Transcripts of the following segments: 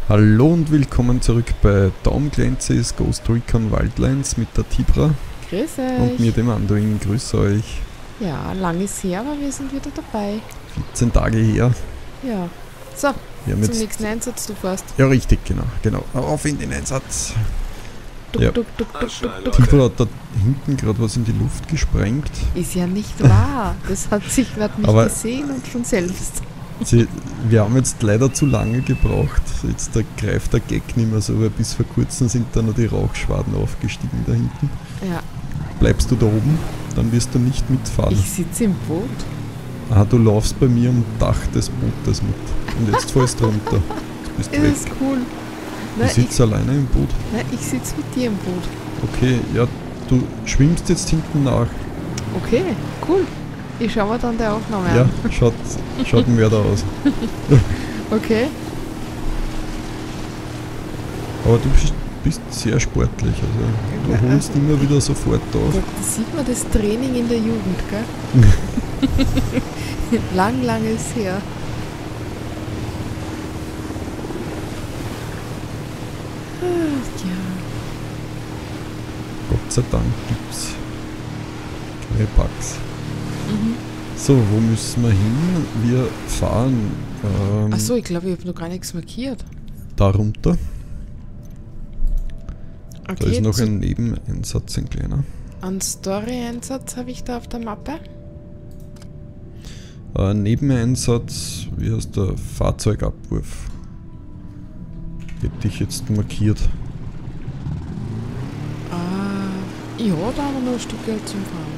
Hallo und willkommen zurück bei Tom Clancy's Ghost Recon Wildlands mit der Tibra Grüß euch. und mir dem Anduin. Grüß euch. Ja, lang ist her, aber wir sind wieder dabei. 14 Tage her. Ja. So, Wir haben zum jetzt, nächsten Einsatz, du fährst. ja, richtig, genau. Auf in den Einsatz. Duck, Ja. duck, duck, duck, duck, duck. Tibra hat da hinten gerade was in die Luft gesprengt. Ist ja nicht wahr. Das hat sich gerade nicht Aber- gesehen und schon selbst. Wir haben jetzt leider zu lange gebraucht. Jetzt greift der Gag nicht mehr so, weil bis vor kurzem sind da noch die Rauchschwaden aufgestiegen da hinten. Ja, Bleibst du da oben, dann wirst du nicht mitfahren. ich sitze im Boot. Ah, du laufst bei mir am Dach des Bootes mit. Und jetzt fällst du runter. Jetzt bist du Das weg. ist cool. Na, Ich sitze alleine im Boot. ich sitze mit dir im Boot. Okay, ja, du schwimmst jetzt hinten nach. Okay, cool. Ich schaue mir dann die Aufnahme Ja, an. schaut ein Mörder aus. Okay. Aber du bist sehr sportlich. Also, Ja. du holst immer wieder sofort auf. Da sieht man das Training in der Jugend, gell? lang ist her. Ja. Gott sei Dank gibt's keine Bugs. Mhm. So, wo müssen wir hin? Wir fahren Achso, ich glaube, ich habe noch gar nichts markiert. da runter. Da Okay, ist noch ein Nebeneinsatz, ein kleiner. einen Story-Einsatz habe ich da auf der Mappe. Nebeneinsatz, wie heißt der? Fahrzeugabwurf. Hätte ich jetzt markiert. Ja, da haben wir noch ein Stück Geld zum Fahren.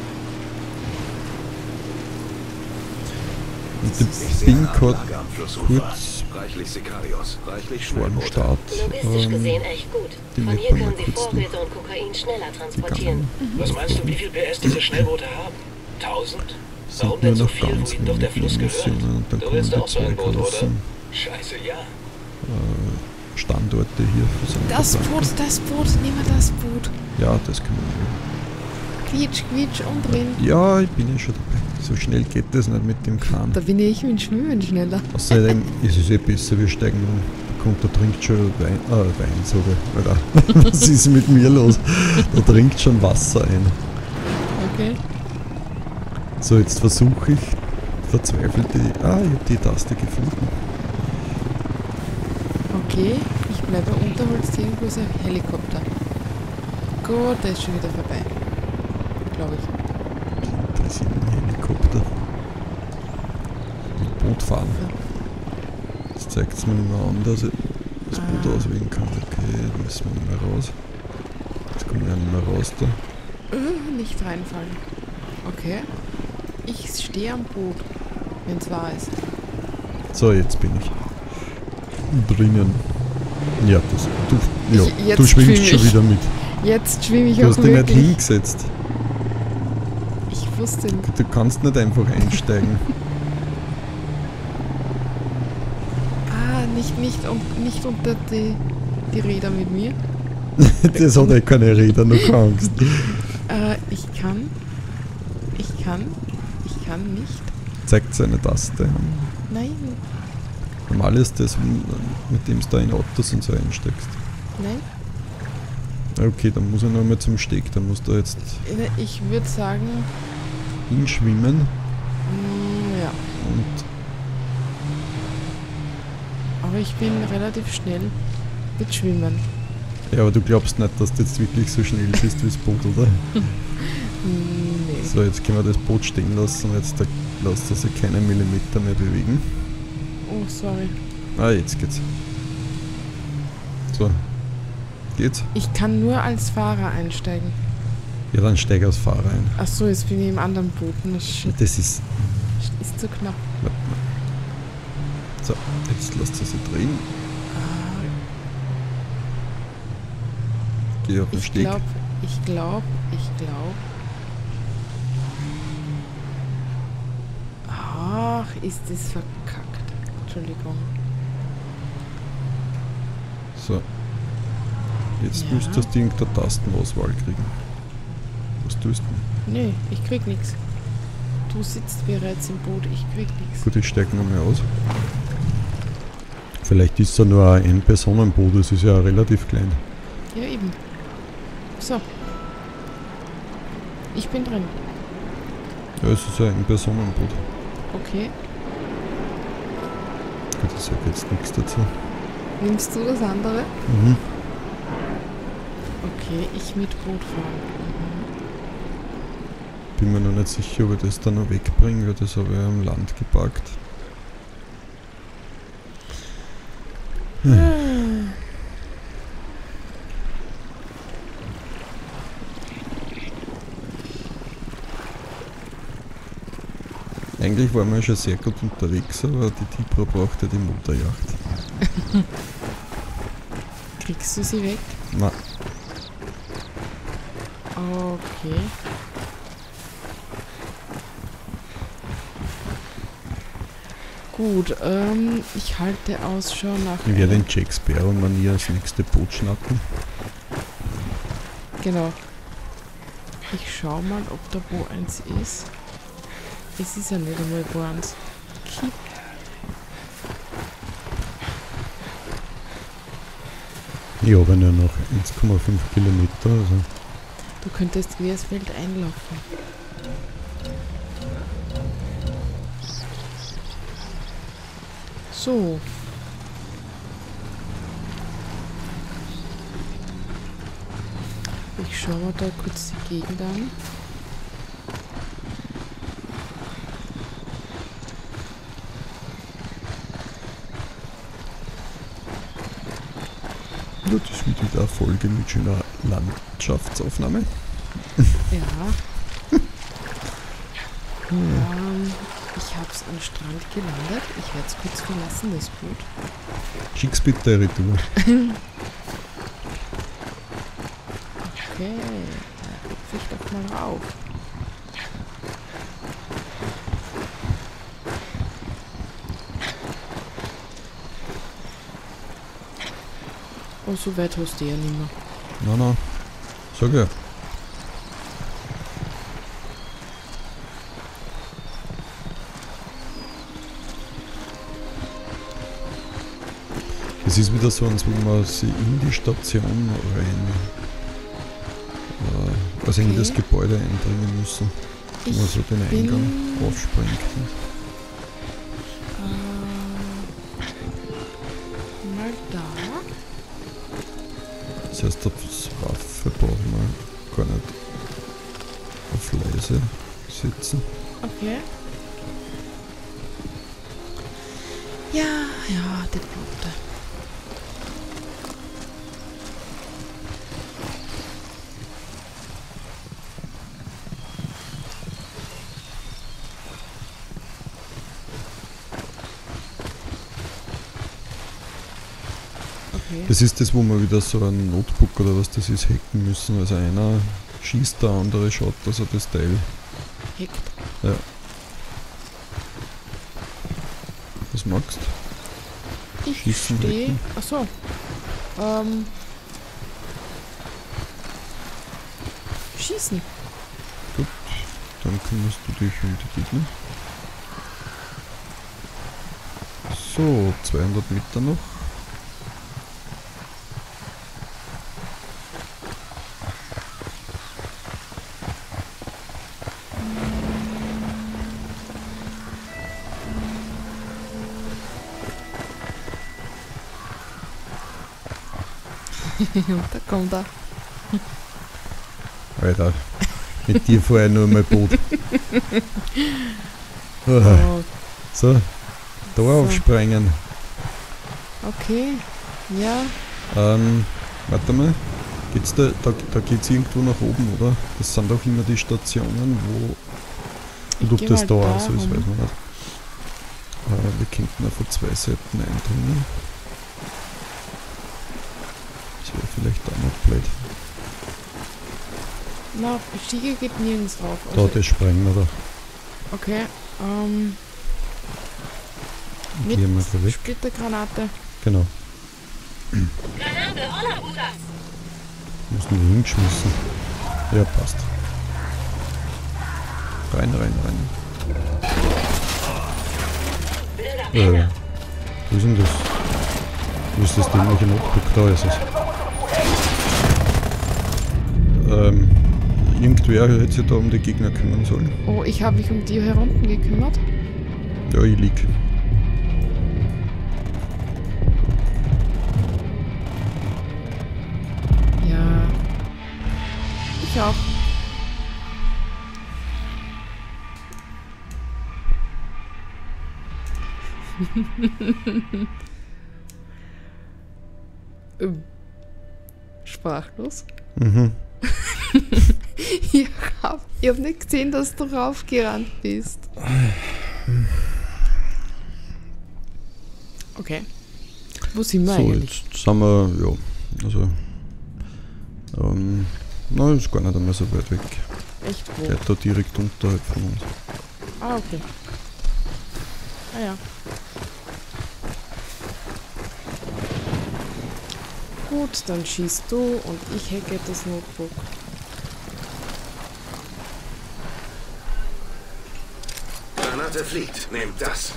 Und den Pin-Code kurz Reichlich Sicarios, reichlich vor dem Schnellboote. Start Logistisch gesehen echt gut. die Von Map hier mal können Sie kurz Vorräte und Kokain schneller transportieren. gegangen. Was meinst du, wie viel PS diese Schnellboote haben? 1000? Warum Sind denn nur so noch viel, ganz wohin doch der wenige Fluss gehört? Missionen und dann Du kommen willst die auch so ein zwei Boot, oder? großen Scheiße, ja. Standorte hier für so eine Das Verpackung. Boot, nehmen wir das Boot. Ja, das können wir. Quietsch und drin. Ja, ich bin ja schon dabei. So schnell geht das nicht mit dem Kran. Da bin ich mit Schwimmen schneller. Außerdem ist es eh besser, wir steigen um. Da kommt, da trinkt schon Wein sogar. Alter, was ist mit mir los? Da trinkt schon Wasser ein. Okay. So, jetzt versuche ich verzweifelt ich habe die Taste gefunden. Okay, ich bleibe unter, holst irgendwo ist ein Helikopter. Gut, der ist schon wieder vorbei. Glaube ich. Da ist ein Helikopter. Mit Boot fahren. Jetzt zeigt es mir nicht mehr an, dass ich das Boot auswählen kann. Okay, da müssen wir nicht mehr raus. Jetzt kommen wir nicht mehr raus da. Nicht reinfallen. Okay. Ich stehe am Boot, wenn es wahr ist. So, jetzt bin ich drinnen. Ja, Jetzt du schwimmst schwimm schon ich. wieder mit. Jetzt schwimme ich Du auch hast dich nicht wirklich. hingesetzt. Ich wusste nicht. Du kannst nicht einfach einsteigen. Nicht unter die Räder mit mir. Das hat ja keine Räder, nur keine Angst. Ich kann nicht. Zeigt seine Taste an. Nein, Normal ist das, mit dem du da in Autos und so einsteckst. nein. Okay, dann muss er noch mal zum Steg. Dann musst du jetzt Ich würde sagen, hinschwimmen ja. und Aber ich bin relativ schnell mit Schwimmen. ja, aber du glaubst nicht, dass du jetzt wirklich so schnell bist wie das Boot, oder? Nee. So, jetzt können wir das Boot stehen lassen. Jetzt lässt er sich keinen Millimeter mehr bewegen. Oh, sorry. Ah, jetzt geht's. So. Geht's? Ich kann nur als Fahrer einsteigen. Ja, dann steig als Fahrer ein. Achso, jetzt bin ich im anderen Boot. Das Das ist... ist zu knapp. So, jetzt lasst er sich drehen. Geh auf den Ich Steg. glaube. Ach, ist das verkackt. Entschuldigung. So. Jetzt Ja. müsstest du irgendeine Tastenauswahl kriegen. Was tust du? Nee, ich krieg nichts. Du sitzt bereits im Boot, ich krieg nichts. Gut, ich steig nochmal aus. Vielleicht ist es nur ein Personenboot, das ist ja relativ klein. Ja, eben. So. Ich bin drin. Ja, es ist ein Personenboot. Okay. Gut, ich sage jetzt nichts dazu. Nimmst du das andere? Mhm. Okay, ich mit Boot fahren. Bin mir noch nicht sicher, ob ich das dann noch wegbringe, weil das habe ich am Land geparkt. Eigentlich waren wir schon sehr gut unterwegs, aber die Tibra brauchte die Motorjacht. Kriegst du sie weg? Na, Okay. Gut, ich halte Ausschau nach... ich werde in Jack Sparrow-Manier das nächste Boot schnappen. Genau. Ich schau mal, ob da wo eins ist. Es ist ja nicht einmal wo eins. Okay. Ich habe ja noch 1,5 Kilometer, also Du könntest wie das Feld einlaufen. So. Ich schaue mal da kurz die Gegend an. ja, das wird wieder eine Folge mit schöner Landschaftsaufnahme. Ja. Ich hab's am Strand gelandet. Ich werde es kurz verlassen, das Boot. Schick's bitte retour. Okay, da hüpfe ich doch mal rauf. Oh, so weit hast du ja nicht mehr. Na, sag ja. Es ist wieder so, als wenn man sie in die Station rein, also in Okay. das Gebäude eindringen müssen. Wo man so den bin- Eingang aufspringt. Mal da. Das heißt, das Waffe brauchen wir gar nicht auf leise setzen. Okay. Ja, die Boote. Okay. Das ist das, wo wir wieder so ein Notebook oder was das ist hacken müssen. Also einer schießt, der andere schaut, dass er das Teil. Heckt. Ja. Was magst du? Ich Schießen, stehe. hacken. Achso. Schießen. Dann kümmerst du dich um die Gegner. So, 200 Meter noch. Und da kommt er. Alter, mit dir fahre ich nur mein Boot. Oh, So, da So. aufspringen. okay. Ja. Warte mal. Geht's da geht's irgendwo nach oben, oder? Das sind auch immer die Stationen, wo. Und ob geh das mal da da so ist, rum. weiß man nicht. Wir könnten ja von zwei Seiten eindringen. Das wäre vielleicht auch noch blöd. Na, Stiege geht nirgends rauf. Da, das sprengen wir da. Okay. Gehen wir da Mit weg. Splittergranate. Genau. Granate, hola, putas! Müssen wir hingeschmissen. Ja, passt. Rein. Wilder Wo Penner! ist denn das? Wo ist das dämliche Notebook? Da ist es. Irgendwer hätte sich da um die Gegner kümmern sollen. Oh, ich habe mich um die hier unten gekümmert. Ja, ich lieg. Ja. Ich auch. Sprachlos. Mhm. Ich hab nicht gesehen, dass du raufgerannt bist. Okay. Wo sind wir So, eigentlich? jetzt sind wir, ja, also, nein, ist gar nicht einmal so weit weg. Echt wo? Geht da direkt unterhalb von uns. Ah, okay. Ah ja. Gut, dann schießt du und ich hacke das Notebook. Granate fliegt. Nehmt das.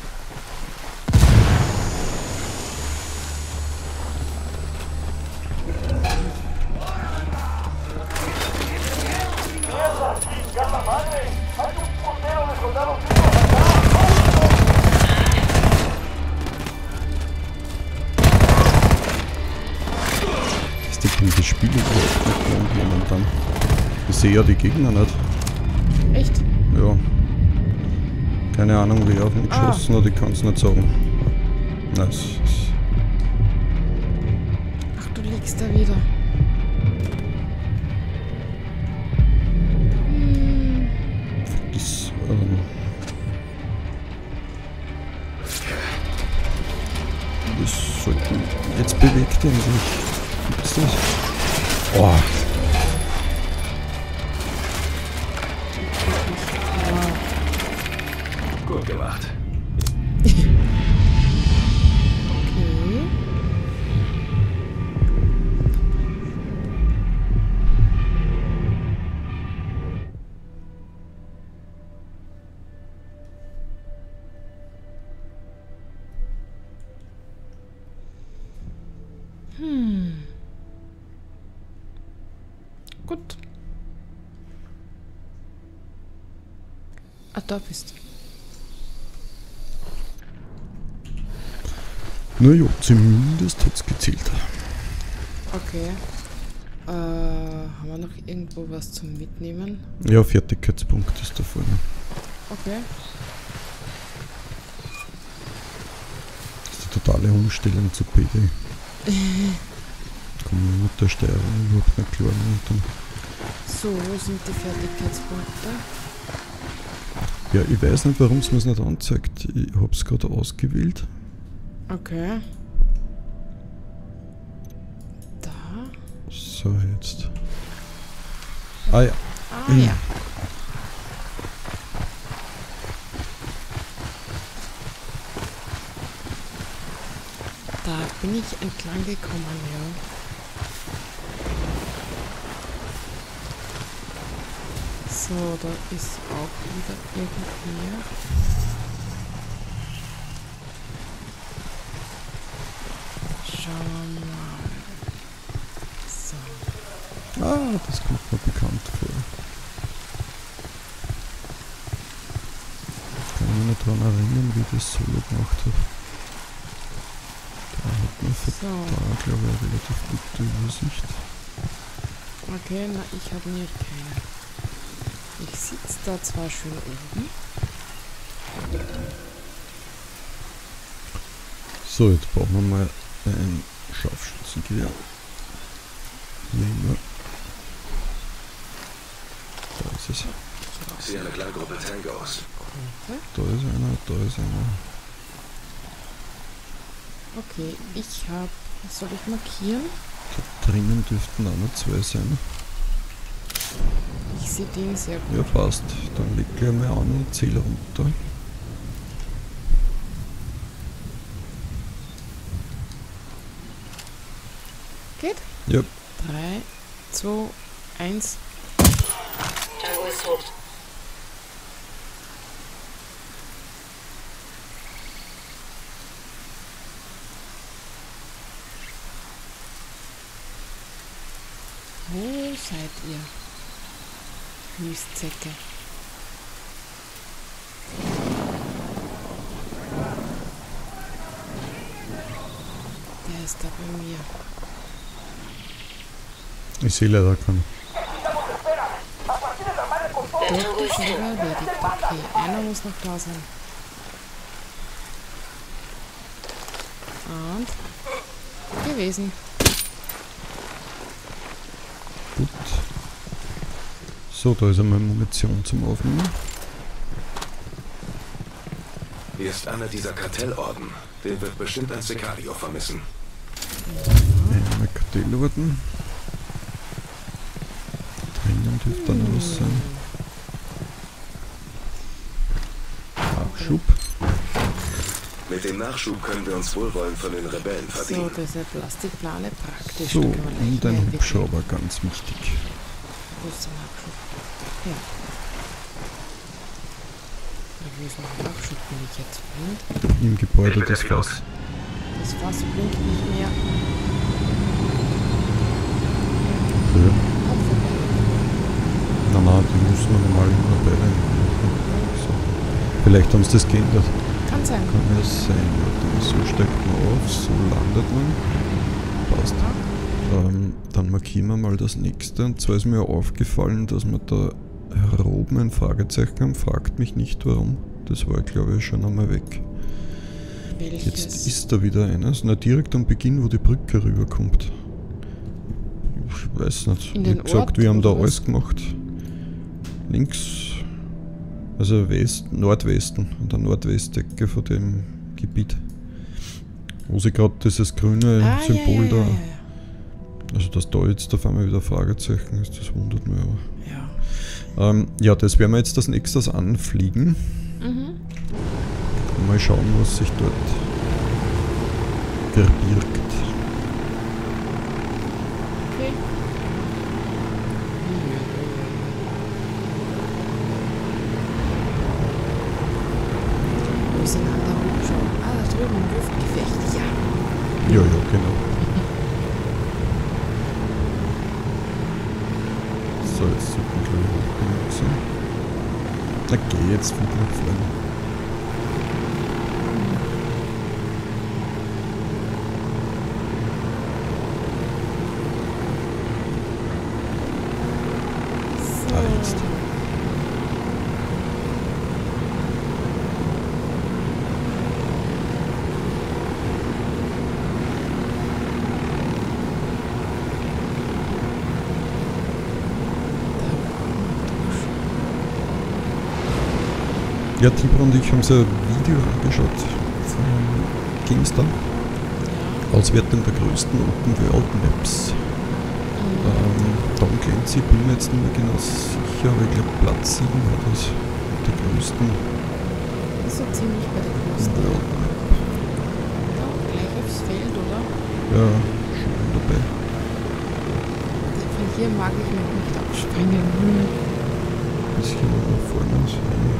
Das Spiel überhaupt nicht lang momentan. Ich sehe ja die Gegner nicht. Echt? Ja. Keine Ahnung, wer auf mich geschossen hat, ich kann es nicht sagen. Nein, Ach, du liegst da wieder. das, das sollten jetzt bewegt ihn sich. Gibt's das? Oh. Gut gemacht. Okay. Gut. Ah, da bist du. Naja, zumindest hat's gezählt. Okay. Haben wir noch irgendwo was zum Mitnehmen? Ja, Fertigkeitspunkt ist da vorne. Okay. Das ist die totale Umstellung zu PD. Komme mit der Steuerung überhaupt nicht klar. So, wo sind die Fertigkeitspunkte? Ja, ich weiß nicht, warum es mir nicht anzeigt. Ich hab's gerade ausgewählt. Okay. Da. So, jetzt. Ah ja. Ah ja. Da bin ich entlang gekommen, ja. So, da ist auch wieder irgendwer. Schauen wir mal. So. Ah, das kommt mir bekannt vor. Ich kann mich nicht daran erinnern, wie ich das Solo gemacht habe. Da hat man So. da, glaube ich, eine relativ gute Übersicht. Okay, na, ich habe mir keine. Ich sitze da zwar schön oben. So, jetzt brauchen wir mal ein Scharfschützengewehr. Nehmen wir. Da ist es. Ich sehe eine kleine Gruppe Tangos. Da ist einer, da ist einer. Okay, ich habe. Soll ich markieren? Da drinnen dürften auch noch zwei sein. Ich sehe den sehr gut. Ja, passt. Dann leg gleich mal an und zähle runter. Geht? Ja. 3, 2, 1. Tango ist tot. Wo seid ihr? Mistsäcke. Der ist da bei mir. Ich sehe leider keinen. Dort ist schon wieder erledigt. Okay, einer muss noch da sein. Und gewesen. Gut. So, da ist einmal Munition zum Aufnehmen. Hier ist einer dieser Kartellorden. Den wird bestimmt ein Sicario vermissen. Einmal Kartellorden. Drinnen dürfte dann noch was sein. Nachschub. Mit dem Nachschub können wir uns Wohlwollen von den Rebellen So, verdienen. diese Plastikplane praktisch. So, Da kann man und leicht ein mehr entwickeln. Hubschrauber, ganz wichtig. Wo ist der Nachschub? Ja. Wo ist noch Nachschub, bin ich jetzt blind? Im Gebäude des Fass. Das Fass blinkt nicht mehr. Ja. Hat vorbei. Na, die müssen wir normal immer beide. So. Vielleicht haben sie das geändert. Kann sein. Kann ja sein. Warte, so steigt man auf, so landet man. Passt. Dann markieren wir mal das nächste. Und zwar ist mir aufgefallen, dass wir da oben ein Fragezeichen haben. Fragt mich nicht warum. Das war, glaube ich, schon einmal weg. Welches? Jetzt ist da wieder eines. Na, direkt am Beginn, wo die Brücke rüberkommt. Ich weiß nicht. In Ich den hab gesagt, Ort, wir haben da oder was? alles gemacht. Links, also Nordwesten, an der Nordwestecke von dem Gebiet. Wo sie gerade dieses grüne Symbol da. Also, dass da jetzt auf einmal wieder Fragezeichen ist, das wundert mich aber. Ja. Ja, das werden wir jetzt als nächstes anfliegen. Mhm. Und mal schauen, was sich dort verbirgt. Okay. Wo ist ein anderer Hubschrauber? Ah, da drüben im Luftgefecht. Ja. Ja, ja, genau. So, jetzt sollten wir gleich hoch genug sein. Na geh, jetzt flieg nach vorne. Ah, jetzt. Ja, Tibor und ich haben so ein Video angeschaut von GameStar. Auswertung der größten Open World Maps. Tom Clancy, bin mir jetzt nicht mehr genau sicher, aber ich glaube Platz 7 war das. Der größten Ist so ziemlich bei der größten. World Map. Da gleich aufs Feld, oder? Ja, schon dabei. Von hier mag ich noch nicht abspringen. Ein bisschen nach vorne. So.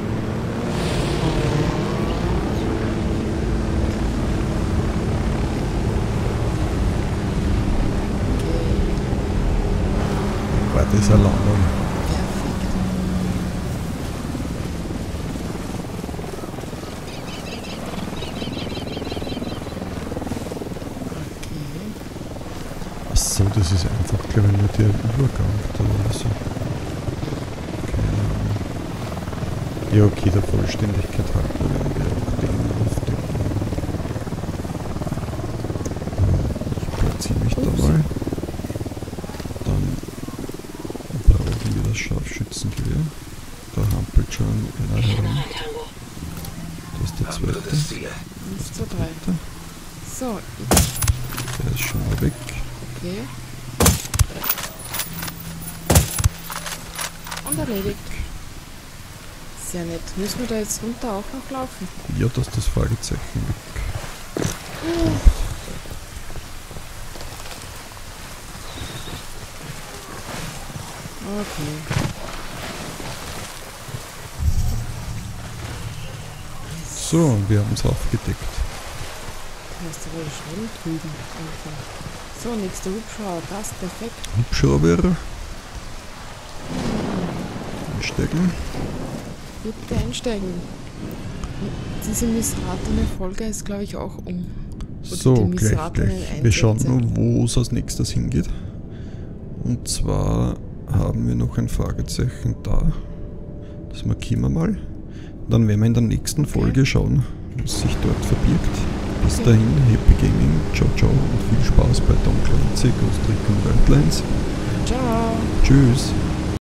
War das eine Landung? Perfekt. Okay. Achso, das ist einfach, glaube ich, nur der Übergang da oder so. Keine Ahnung. Ja, okay, der Vollständigkeit halber werden wir auch den aufdecken. Ich platziere mich da mal. Dann brauchen wir das Scharfschützengewehr. Da hampelt schon einer Ich habe herum. noch ein Tango. Das ist der zweite. Drittes Ziel. 1, 2, 3. So, Der ist schon mal weg. okay. Und erledigt. Sehr nett. Müssen wir da jetzt runter auch noch laufen? Ja, dass das Fragezeichen weg. Okay. So, und wir haben es aufgedeckt. Da ist aber schon drüben. Irgendwo. So, nächster Hubschrauber. Passt perfekt. Hubschrauber. Einsteigen. Bitte einsteigen. Und diese missratene Folge ist, glaube ich, auch um. Oder So, die gleich. missratenen Wir schauen Einsätze. noch, wo es als nächstes hingeht. Und zwar haben wir noch ein Fragezeichen da. Das markieren wir mal. Dann werden wir in der nächsten Folge schauen, was sich dort verbirgt. Bis dahin, Happy Gaming, ciao ciao und viel Spaß bei Tom Clancy, Ghost Recon Wildlands. Ciao. Tschüss.